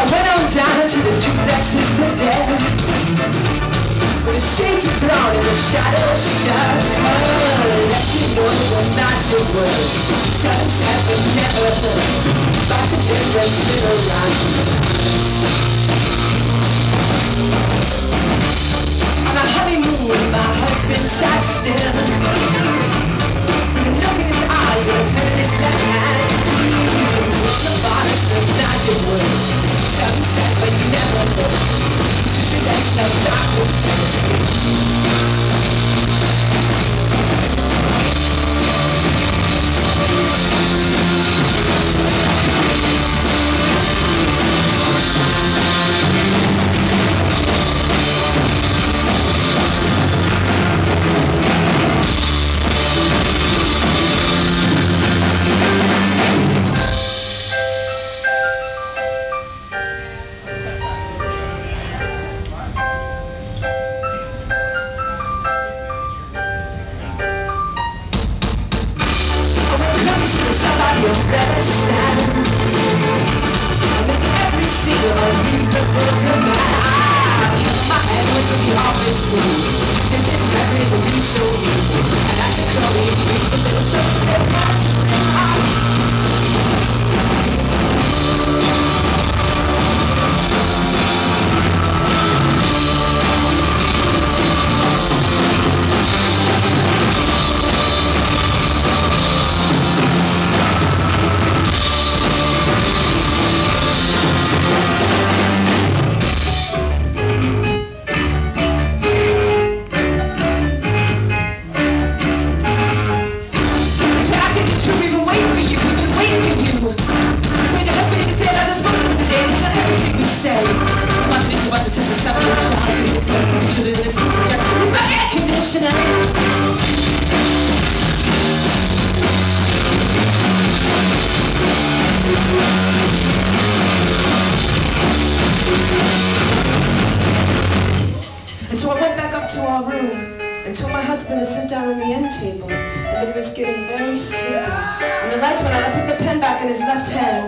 went on down to the duplex in the dead, with the shades drawn and the shadows shut. Let you know you're not your word. Sunset but never heard. About to get ready to around. On a honeymoon, my husband sat still, with a look in his eyes and a pen in his left hand. The body's but not your word. Sunset but never heard. Just relax like darkness and the street. So I went back up to our room and told my husband to sit down on the end table, and it was getting very sleepy. When the lights went out, I put the pen back in his left hand.